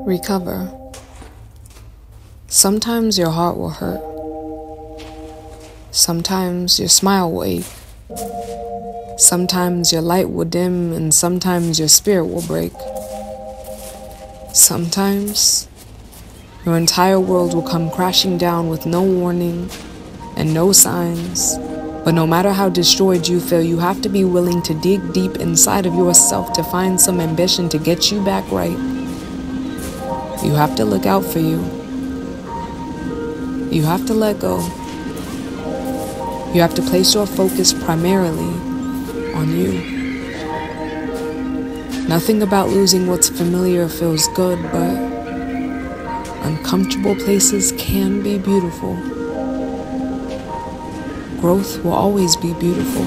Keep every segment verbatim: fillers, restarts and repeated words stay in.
Recover. Sometimes your heart will hurt. Sometimes your smile will ache. Sometimes your light will dim, and sometimes your spirit will break. Sometimes your entire world will come crashing down with no warning and no signs. But no matter how destroyed you feel, you have to be willing to dig deep inside of yourself to find some ambition to get you back right. You have to look out for you. You have to let go. You have to place your focus primarily on you. Nothing about losing what's familiar feels good, but uncomfortable places can be beautiful. Growth will always be beautiful.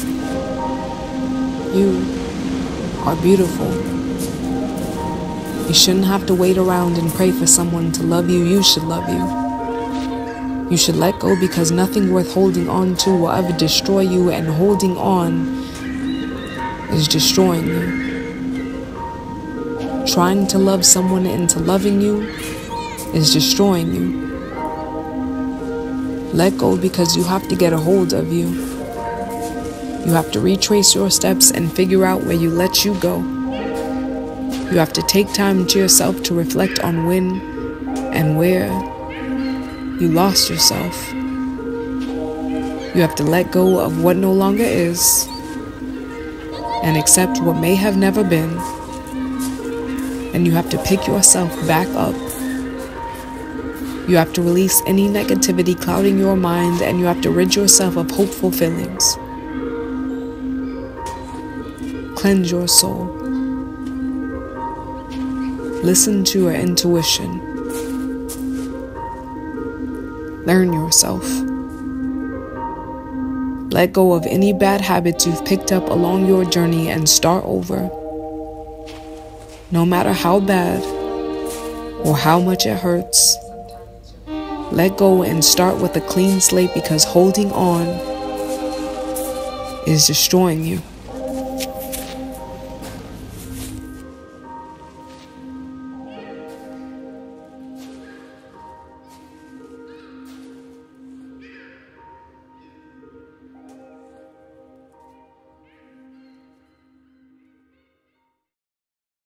You are beautiful. You shouldn't have to wait around and pray for someone to love you. You should love you. You should let go, because nothing worth holding on to will ever destroy you, and holding on is destroying you. Trying to love someone into loving you is destroying you. Let go, because you have to get a hold of you. You have to retrace your steps and figure out where you let you go. You have to take time to yourself to reflect on when and where you lost yourself. You have to let go of what no longer is and accept what may have never been. And you have to pick yourself back up. You have to release any negativity clouding your mind, and you have to rid yourself of hopeful feelings. Cleanse your soul. Listen to your intuition. Learn yourself. Let go of any bad habits you've picked up along your journey and start over. No matter how bad or how much it hurts, let go and start with a clean slate, because holding on is destroying you.